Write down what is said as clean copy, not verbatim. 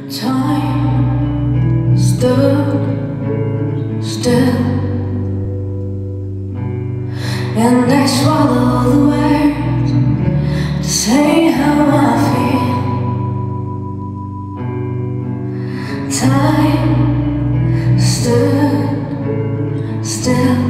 Time stood still, and I swallow the words to say how I feel. Time stood still.